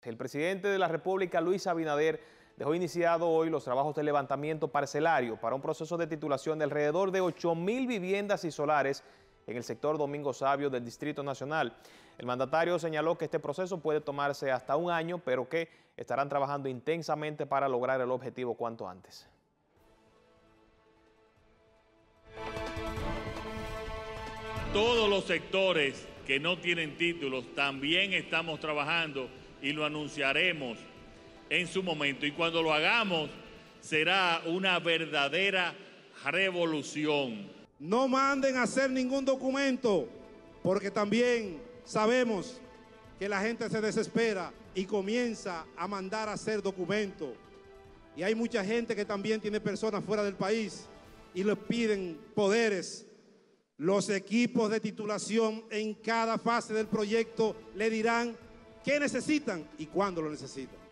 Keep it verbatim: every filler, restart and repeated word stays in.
El presidente de la República, Luis Abinader, dejó iniciado hoy los trabajos de levantamiento parcelario para un proceso de titulación de alrededor de ocho mil viviendas y solares en el sector Domingo Savio del Distrito Nacional. El mandatario señaló que este proceso puede tomarse hasta un año, pero que estarán trabajando intensamente para lograr el objetivo cuanto antes. Todos los sectores que no tienen títulos también estamos trabajando y lo anunciaremos en su momento. Y cuando lo hagamos será una verdadera revolución. No manden a hacer ningún documento, porque también sabemos que la gente se desespera y comienza a mandar a hacer documentos. Y hay mucha gente que también tiene personas fuera del país y les piden poderes. Los equipos de titulación en cada fase del proyecto le dirán qué necesitan y cuándo lo necesitan.